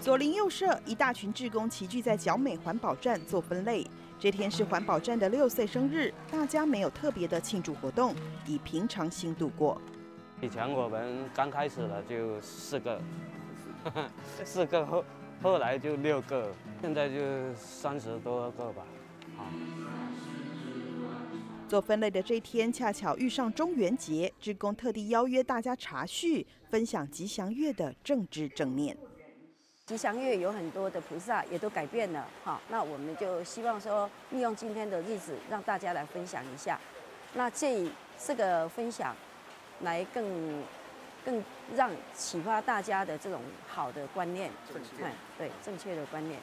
左邻右舍一大群志工齐聚在角美环保站做分类。这天是环保站的6岁生日，大家没有特别的庆祝活动，以平常心度过。 以前我们刚开始了就4个，4个后来就6个，现在就30多个吧。 做分类的这天，恰巧遇上中元节，志工特地邀约大家茶叙，分享吉祥月的政治正念。 吉祥月有很多的菩萨也都改变了，哈，那我们就希望说，利用今天的日子，让大家来分享一下。那这个分享，来更让启发大家的这种好的观念，对正确的观念。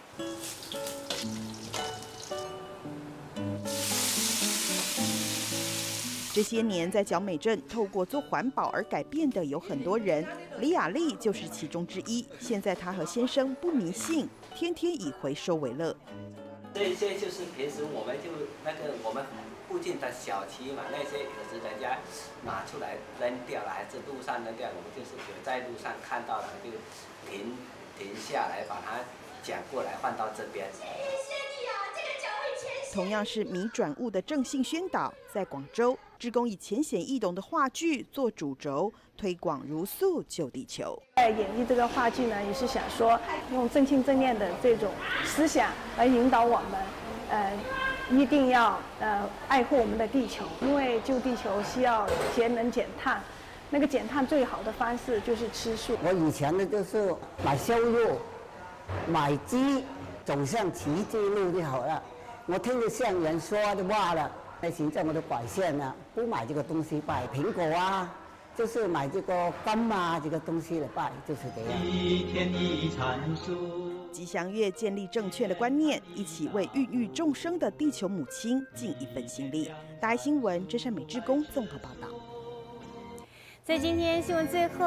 这些年在角美镇透过做环保而改变的有很多人，李雅丽就是其中之一。现在她和先生不迷信，天天以回收为乐。 这些就是平时我们就我们附近的小区嘛，那些有时人家拿出来扔掉了，还是路上扔掉，我们就是有在路上看到了就停下来把它捡过来换到这边。 同样是米转物的正性宣导，在广州，志工以浅显易懂的话剧做主轴，推广如素救地球。 在演绎这个话剧呢，也是想说用正信正念的这种思想来引导我们，一定要爱护我们的地球，因为救地球需要节能减碳。那个减碳最好的方式就是吃素。 我以前呢就是买瘦肉，买鸡，走上骑这路就好了。我听着像人说的话了，那行政我都改善了，不买这个东西，买苹果啊，就是买这个柑啊，这个东西来拜，就是这样。一天一阐述。吉祥月建立正确的观念，一起为孕育众生的地球母亲尽一份心力。大爱新闻，真善美志工综合报道。 在今天新闻最后。